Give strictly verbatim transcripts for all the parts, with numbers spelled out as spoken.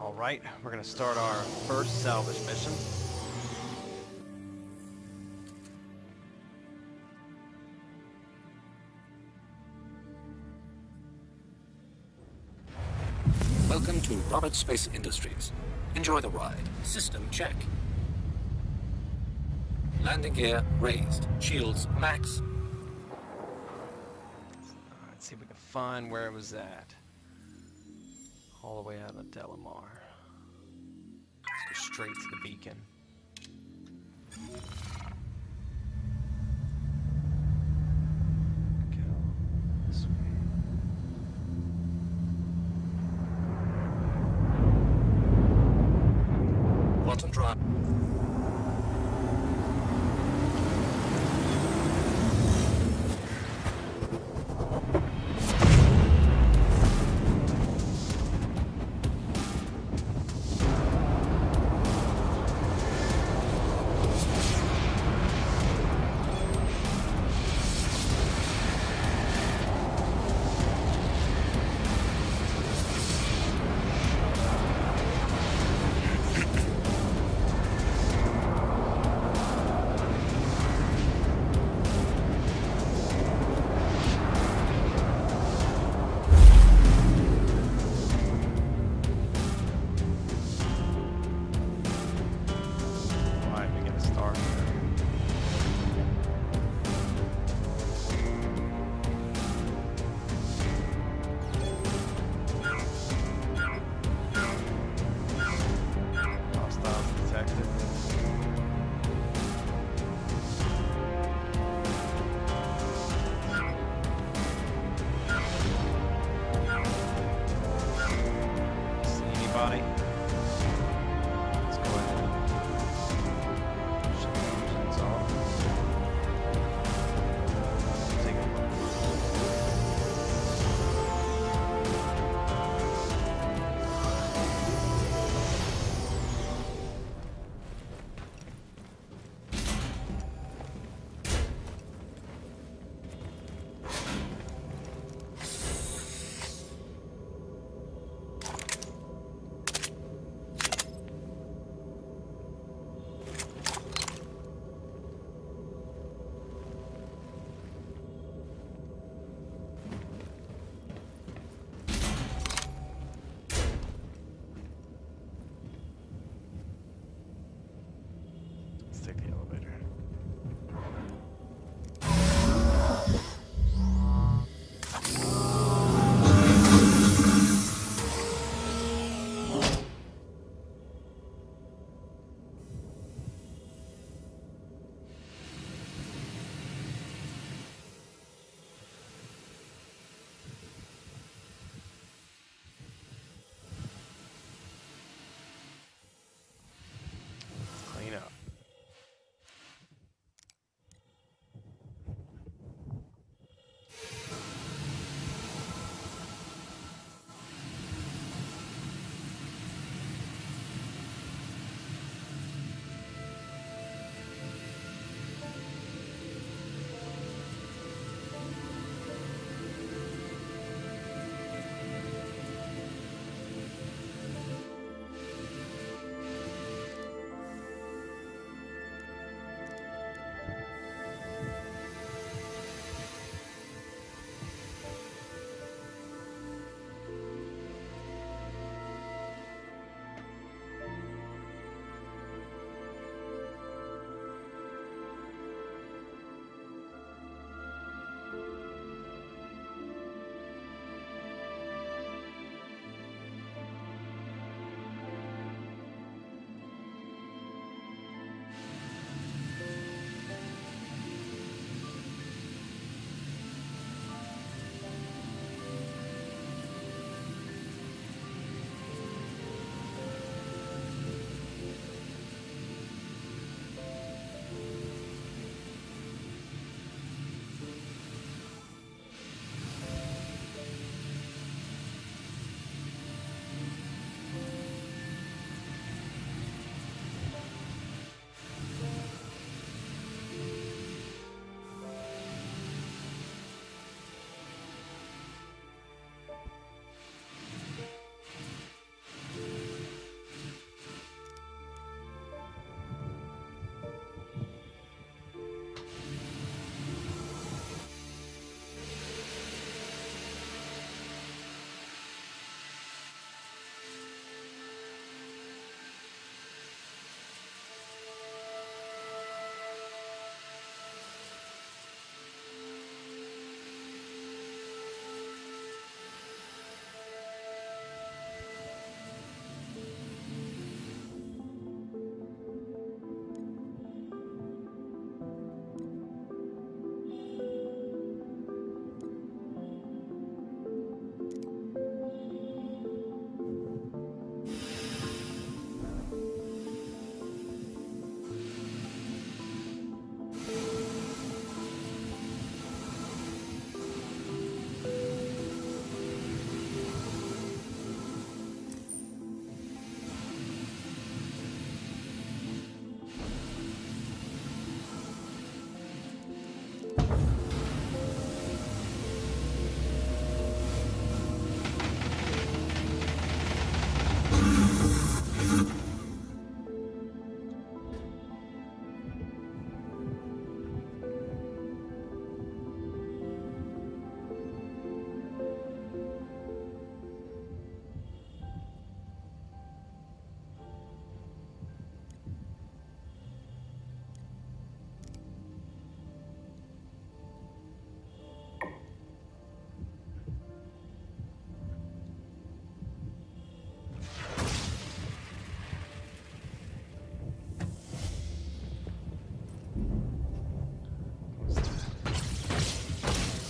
Alright, we're gonna start our first salvage mission. Welcome to Robert Space Industries. Enjoy the ride. System check. Landing gear raised. Shields max. Let's see if we can find where it was at. All the way out of Delamar. Let's go straight to the beacon. Go this way. Bottom drive.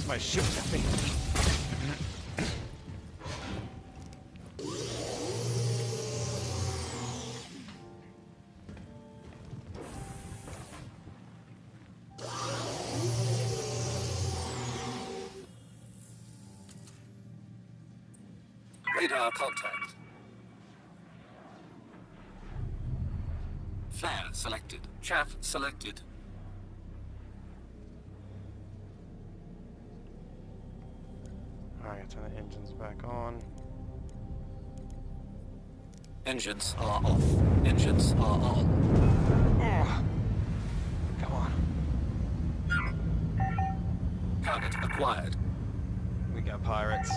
Somebody's shooting at me. Radar contact. Flare selected. Chaff selected. Alright, I turn the engines back on. Engines are off. Engines are on. Oh. Come on. Target acquired. We got pirates.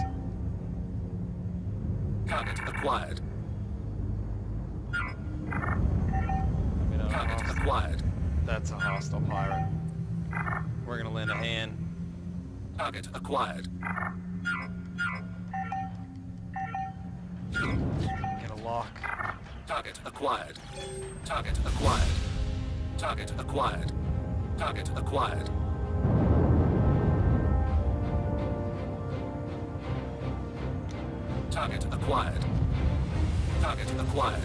Target acquired. You know, Target hostile. acquired. That's a hostile pirate. We're gonna lend a hand. Target acquired. Get a lock. Target acquired. Target acquired. Target acquired. Target acquired. Target acquired. Target acquired.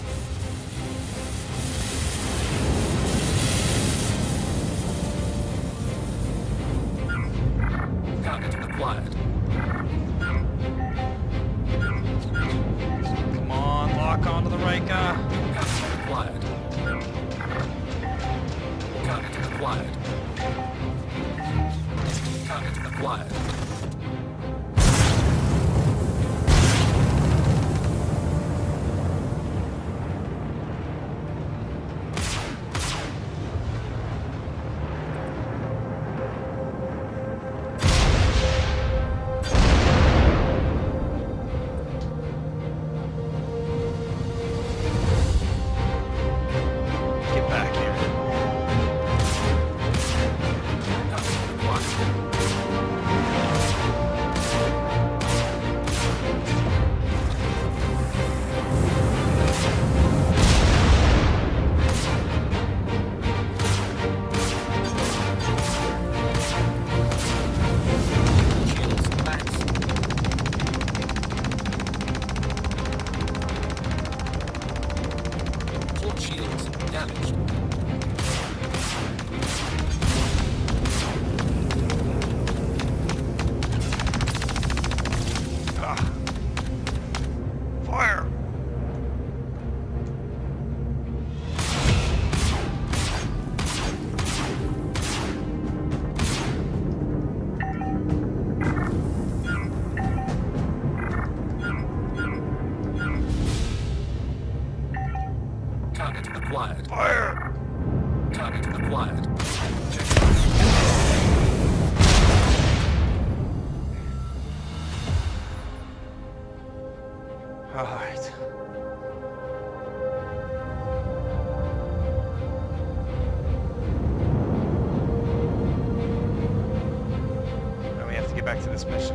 Target acquired. Come on, lock onto the right guy. Target acquired. Target acquired. Target acquired. Get back here. Target acquired. Shields maxed. Port shields damaged. Ah. Fire! Target acquired. Fire! Target acquired. Alright. Now we have to get back to this mission.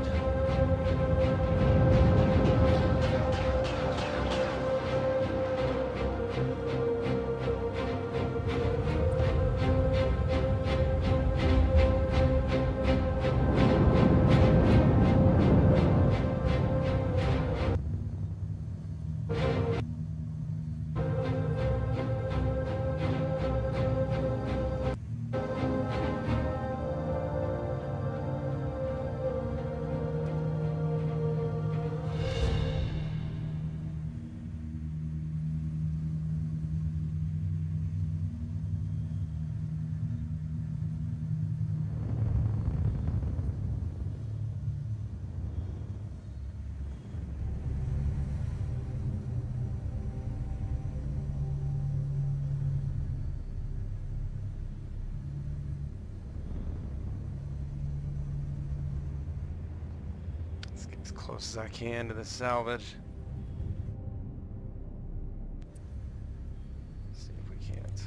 Let's get as close as I can to the salvage. See if we can't.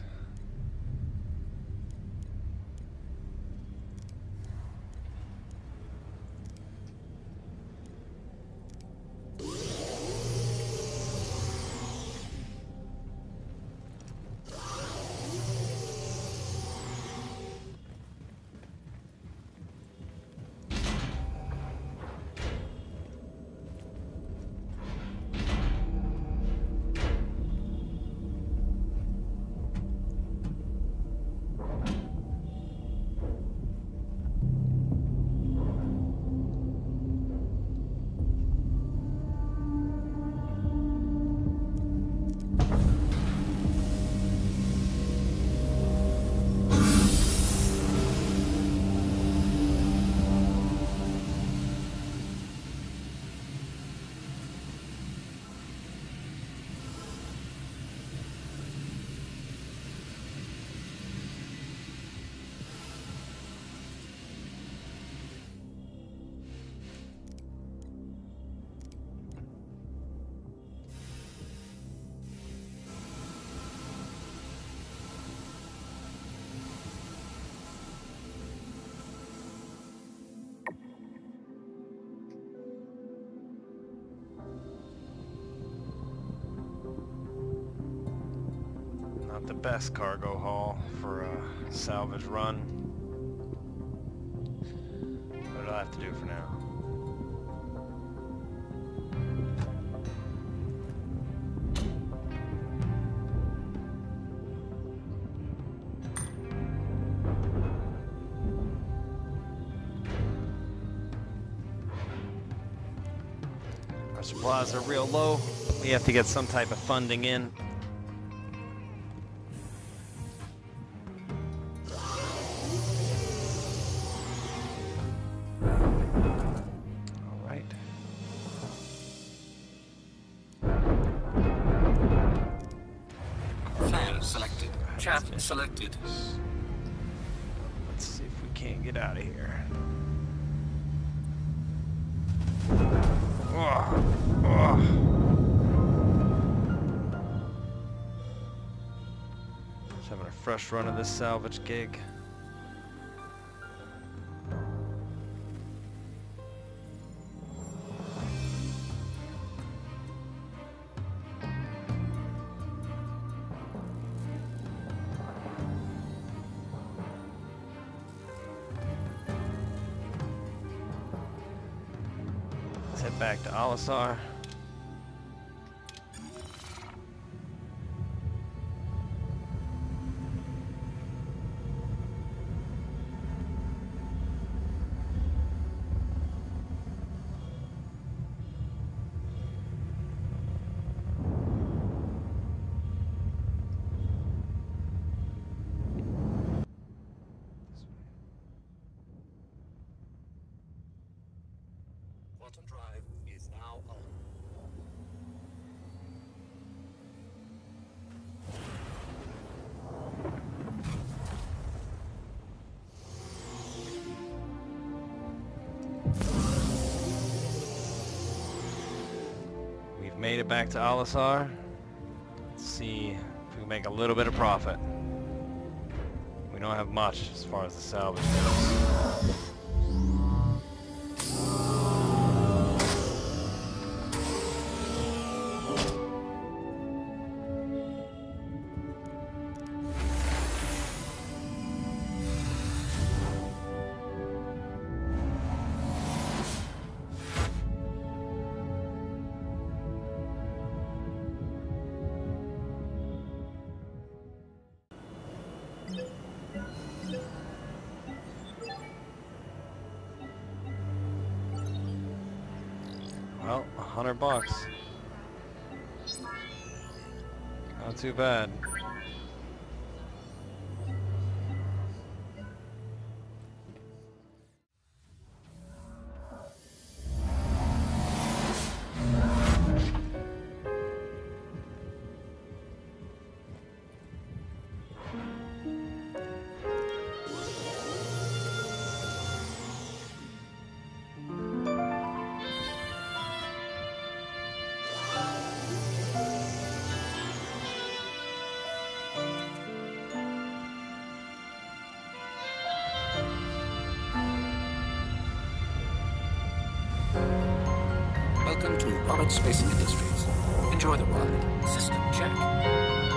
the best cargo haul for a salvage run. What do I have to do for now? Our supplies are real low. We have to get some type of funding in. All right. Flare selected. Chaff selected. Let's see if we can't get out of here. Oh, oh. Just having a fresh run of this salvage gig. Let's head back to Alisar. Quantum drive is now on. We've made it back to Alisar. Let's see if we can make a little bit of profit. We don't have much as far as the salvage goes. Well, a hundred bucks. Not too bad. Welcome to Robert Space Industries. Enjoy the ride. System check.